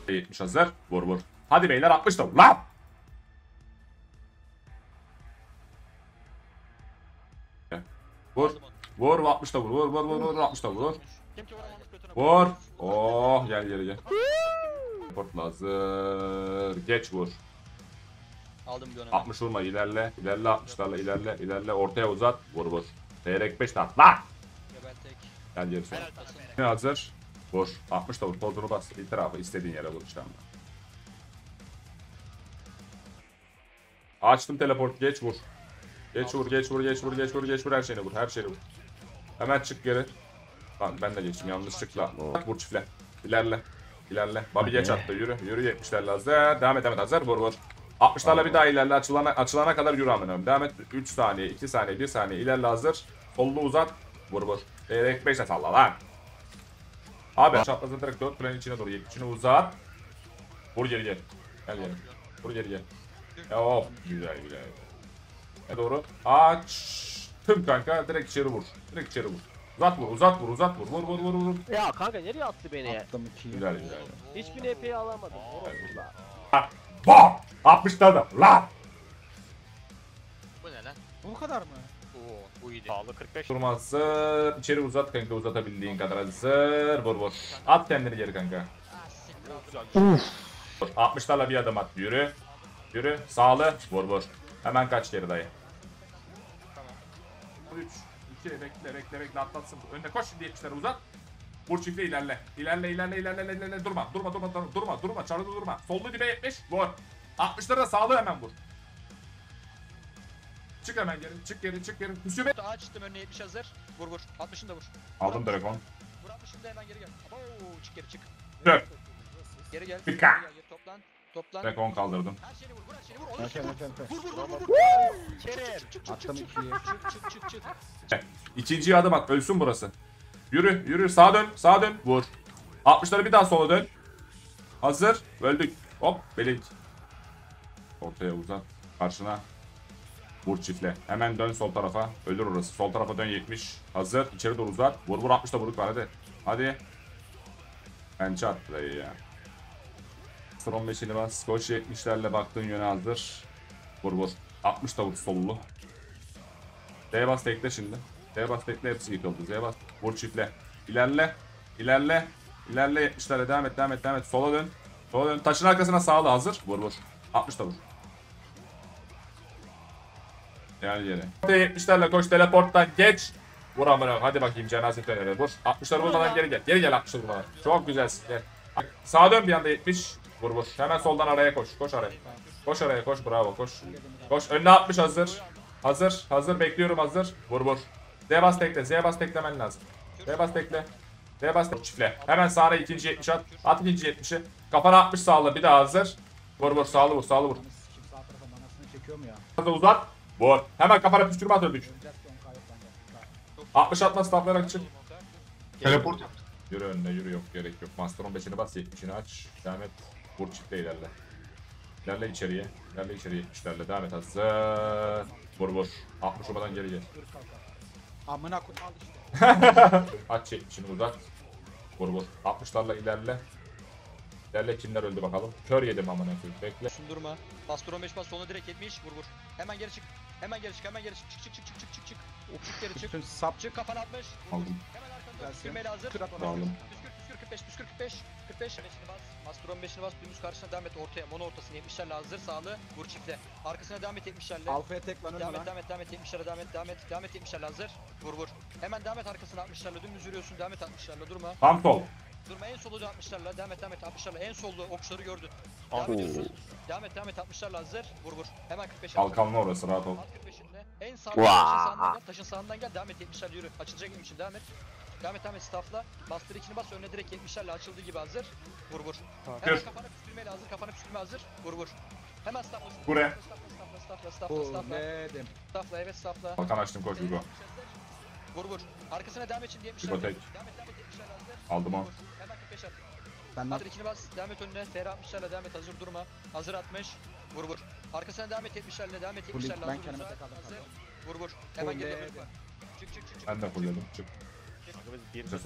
70 hazır. Vur vur. Hadi beyler 60 da vur lan. Vur. Vur 60 da vur. Vur vur vur vur 60 da vur. Vur. Oh gel gel. Portla hazır. Geç vur. Aldım bir 60 vurma ilerle. İlerle 60'larla ilerle. İlerle ortaya uzat. Vur vur. Değerek 5 tane. Lan. Gel gerisi. Ne hazır? Vur. 60 da vur. Tozunu bas. İtirafı istediğin yere vur işte. Açtım teleport. Geç vur. Geç vur, geç vur, geç vur, geç vur, geç vur. Her şeyini vur, her şeyini vur. Hemen çık geri. Lan ben de geçtim yanlışlıkla. Vur çiftle. İlerle. İlerle. Babi geç attı. Yürü. Yürü 70'lerle hazır. Devam et, devam et. Hazır. Vur vur. 60'larla bir daha ilerle. Açılana kadar yürü amına. Devam et. 3 saniye, 2 saniye, 1 saniye. İlerle hazır. Kolunu uzat. Vur vur. Direkt 5'e salla lan. Abi çaprazı direkt 4 planin içine doğru 70'ini uzat. Vur geri gel. Gel gel. Vur geri gel. Oh güzel güzel. Ne doğru? Açtım kanka. Direkt içeri vur. Direkt içeri vur. Uzat vur, uzat vur, uzat vur. Vur vur vur vur. Ya kanka nereye attı beni? Attım 2'yi. Güzel güzel. Hiçbir NP'yi alamadım. Orospular. Bam! 60'ta da lan. Bu ne lan? Bu kadar mı? Oo, bu iyiydi. Sağlı 45. Durma hazır. İçeri uzat kanka, uzatabildiğin kadar hazır. Vur vur. At kendini geri kanka. Vur. 60'larla bir adım at. Yürü. Yürü. Sağlı. Vur vur. Hemen kaç geri dayı. 3 2 bekle bekle bekle atlatsın. Önüne koş şimdi 70'lere uzat. Vur çiftle ilerle. İlerle ilerle ilerle ilerle. Durma. Durma durma durma durma durma. Çarıda durma. Sollu dibe 70. Vur. 60'lara sağlı hemen vur. Çık hemen geri. Çık geri çık geri. Hüsnü Açtım önüne 70 hazır. Vur vur. 60'ını da vur. aldım dragon. Vur 60'ını da hemen geri gel. Abo çık geri çık. Dur. Geri gel. Pika. Geri gel. Geri toplan. Toplan. Dragon kaldırdım. Her şeyini vur. Vur her şeyini vur. Onu Efe efe efe. vur vur vur vur. Kerim. Attım 2'yi. Çık çık. İkinciye adım at. Ölsün burası. Yürü yürü. Sağa dön. Sağa dön. Vur. 60'ları bir daha sola dön. Hazır. Öldük. Hop. Belink. Ortaya uzat. Karşına. Vur çiftle. Hemen dön sol tarafa. Ölür orası. Sol tarafa dön 70. Hazır. İçeri doğru uzat. Vur vur 60'da vuruk var hadi. Hadi. Bence attı dayı ya. Sıra 15'ini bas. Koş 70'lerle baktığın yöne hazır. Vur vur. 60 da vur sollu. D'ye bas tekle şimdi. D'ye bas tekle hepsi yıkıldı. Z'ye bas. Vur çiftle. İlerle. İlerle. İlerle 70'lerle devam et devam et devam et. Sola dön. Sola dön. Taşın arkasına sağla hazır. Vur vur. 60 da vur. Gel yere. 70'lerle koş teleporttan geç. Vur amına. Hadi bakayım cenaze döneri. Vur. 60'ları vurmadan geri gel. Geri gel 60'ları vurmadan. Çok güzelsin. Gel. Sağa dön bir anda 70. Vur vur. Hemen soldan araya koş. Koş araya. Koş araya koş. Bravo koş. Koş. Önüne 60 hazır. Hazır. Hazır. Bekliyorum hazır. Vur vur. Z bas tekle. Z bas teklemen lazım. Z bas tekle. Z bas tekle. Çifle. Hemen sağına ikinci 70 at. At ikinci 70'i. Kafana 60 sağla. Bir daha hazır. Vur vur. Sağlı vur. Sağlı vur. Kim sağ tarafa manasını çekiyor mu ya? Hadi uzat. Vur. Hemen kafana püskürme at öldük. Öleceğiz ki 10k yok bende. 60 atma staflayarak çık. Teleport yaptı. Yürü önüne yürü yok gerek yok. Master 15'ini bas 70'ini aç. Devam et. Vur çiftle ilerle. İlerle içeriye. İlerle içeriye 70'lerle devam et hazır. Vur vur. 60 olmadan geri gel. Amına koy al işte. Aç 70'ini uzat. Vur vur. 60'larla ilerle. İlerle kimler öldü bakalım. Kör yedim amına koyayım. Bekle. Sundurma. Bastır 15 bas sonra direkt 70 vur vur. Hemen geri çık. Hemen geri çık. Hemen geri çık. Çık. Çık geri çık. Bütün sap Çık kafana 60. Vur, vur. Aldım. Hemen arkanda Gelsin. püskürmeyle hazır. Kır at onu. Aldım. Püskür 45. 5'ini bas. Master 15'ini bas. Dümdüz karşısına devam et ortaya. Mono ortasını 70'lerle hazır. Sağlı. Vur çiftle. Arkasına devam et 70'lerle. Alfa'ya tek lan ölme Devam lan. et 70'lere devam et 70'lerle hazır. Vur vur. Hemen devam et arkasına 60'larla dümdüz yürüyorsun. Devam et 60'larla durma. Tam sol. Durma en solu 60'larla devam et 60'larla en sollu okçuları gördün. Devam ediyorsun. Devam et 60'larla hazır. Vur vur. Hemen 45'e. Kalkanlı orası rahat ol. At 45'inde. En sağdan taşın sağından gel. Devam et 70'lerle yürü. Açılacak için devam et. Devam et staffla. Master 2'ni bas önüne direkt 70'lerle açıldığı gibi hazır. Vur vur. Hemen kafana püskürmeyle hazır. Kafana püskürme hazır. Vur vur. Hemen staffla. Buraya. Fulledim. Staffla evet staffla. Kalkan açtım koş Hugo. Vur vur. Arkasına devam et şimdi 70'lerle. Hugo tek. Devam et 70'lerle hazır. Aldım o. Vur. Hemen 45 at. Benden Hazır ikini bas. Devam et önüne. FR 60'larla devam et. Hazır durma. Hazır 60. Vur vur. Arkasına devam et 70'lerle. Devam et 70'lerle. ben Hazır kendime uzat. tek aldım. Hazır. Vur vur. Hemen geri Fulledim. dön. Çık. Ben de fulledim. Çık. Kanka biz bir